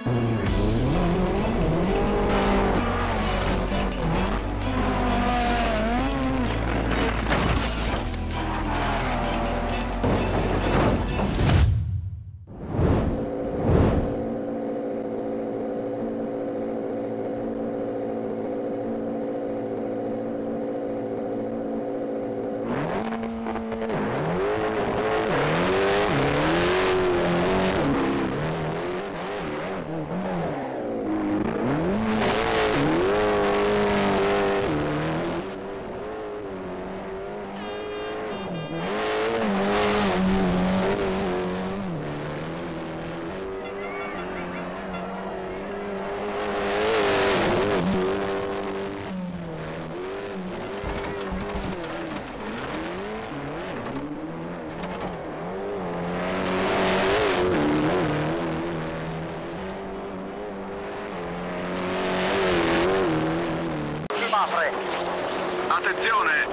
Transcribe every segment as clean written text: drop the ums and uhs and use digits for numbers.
Attenzione!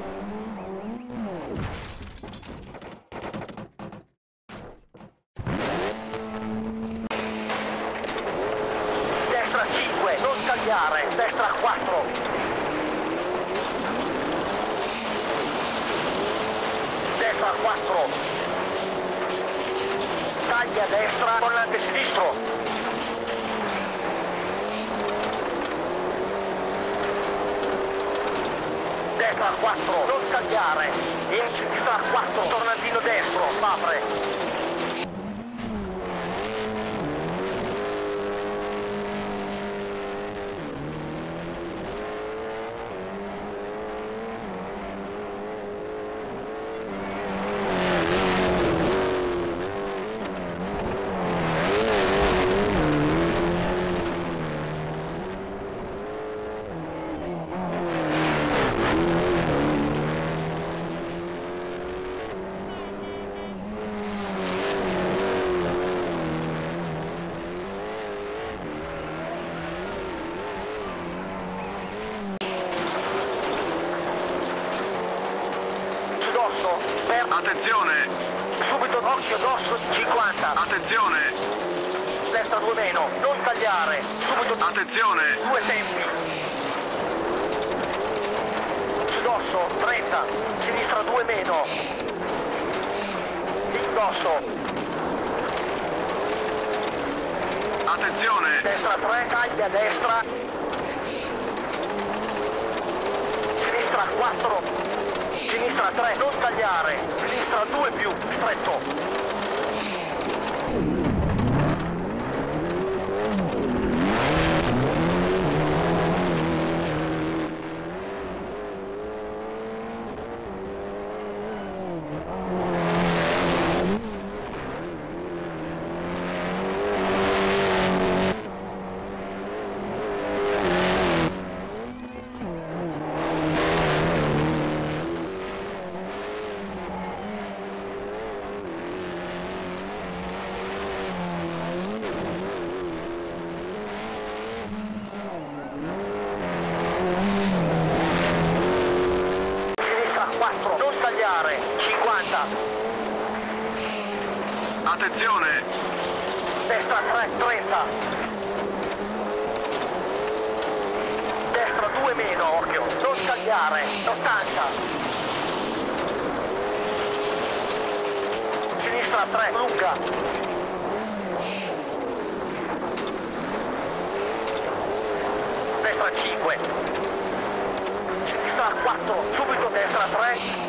Destra 5, non tagliare, destra 4. Destra 4. Taglia a destra con l'antesinistro. Destra 4, non tagliare. In sinistra 4, tornantino destro, apre. Attenzione! Subito occhio dosso 50. Attenzione! Destra 2 meno, non tagliare. Subito Attenzione! 2 tempi. Dosso 30. Sinistra 2 meno. Indosso. Attenzione! Destra 3, taglia a destra. Sinistra 4. Sinistra 3, non tagliare. Sinistra 2 più, stretto. Attenzione! Destra 3, 30. Destra 2 meno, occhio. Non tagliare, 80. Sinistra 3, lunga. Destra 5. Sinistra 4, subito destra 3.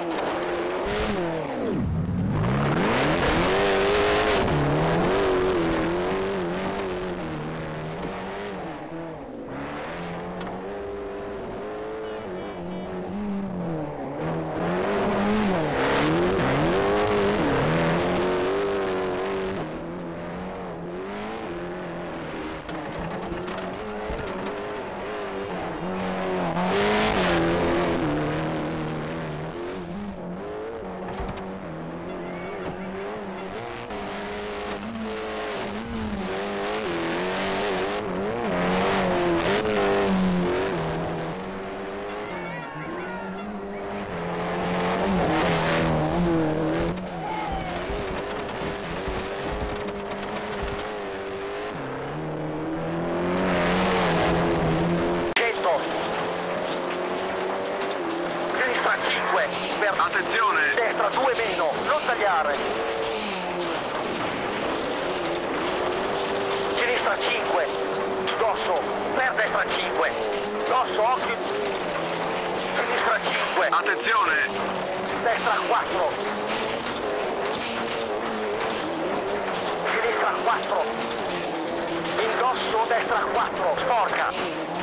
scambiare. Sinistra 5, dosso, per destra 5, dosso, occhio, sinistra 5, Attenzione! destra 4, sinistra 4, indosso, destra 4, sporca,